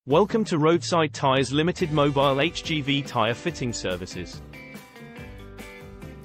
Welcome to Roadside Tyres Limited Mobile Hgv Tyre Fitting Services.